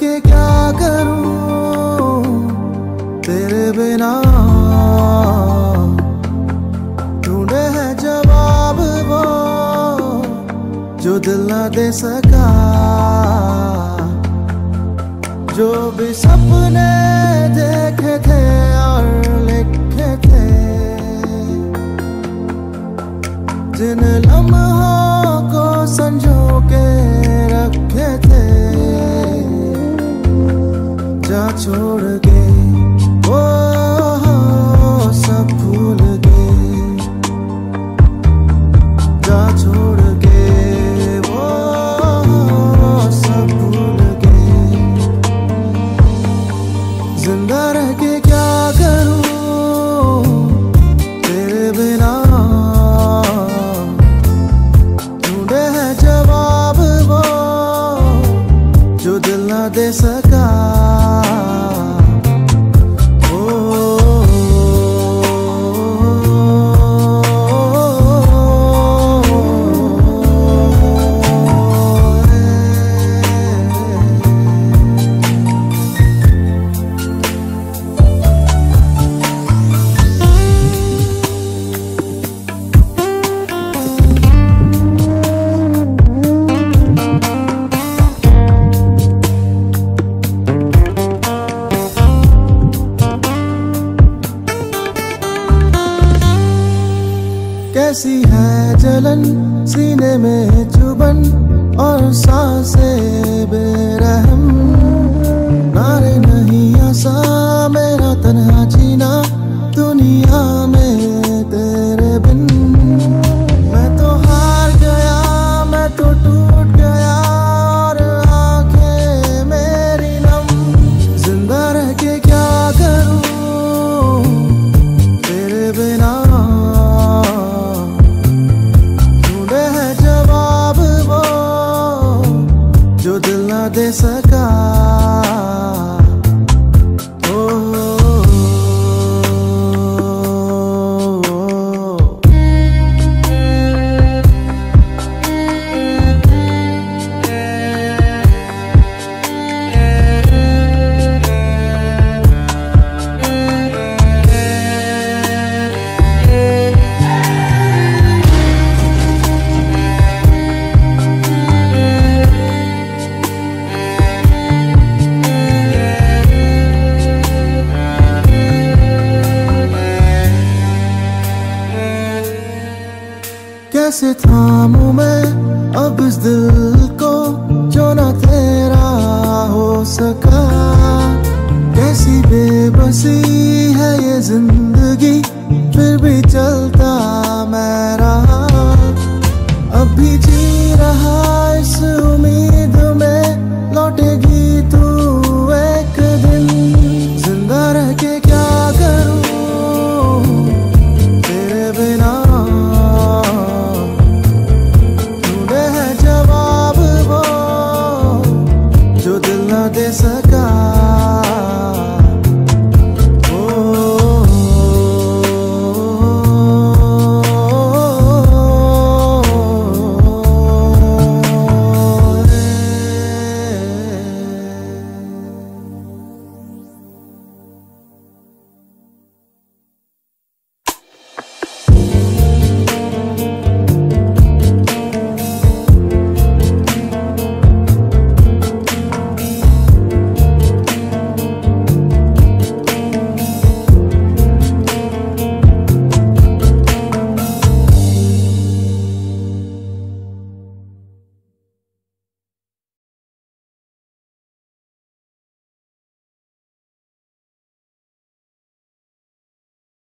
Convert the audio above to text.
के क्या करूं तेरे बिना, ढूंढे है जवाब वो जो दिल ना दे सका। जो भी सपने देखे थे और लिखे थे, जिन लम्हों को संजो के रखे थे, जा छोड़ के वो सब भूल गए। जा छोड़ के वो सब भूल गए। जिंदा रह के क्या करूं तेरे बिना, ढूंढे है जवाब वो जो दिल ना दे सका। कैसी है जलन सीने में चुभन और सांसें बेरहम। नारे नहीं आसा मेरा तन्हा जीना दुनिया में तेरे बिन। मैं तो हार गया, मैं तो टूट गया और आंखें मेरी नम। जिंदा रह के क्या करूं तेरे बिना, दिल ना दे सका। कैसे थामूं मैं अब इस दिल को जो ना तेरा हो सका। कैसी बेबसी है ये जिंदगी फिर भी चलता मैं रहा। अब भी जी रहा इस उम्मीद में लौटेगी तू एक दिन। जिंदा रह के क्या करूं तेरे बिना, दे सका।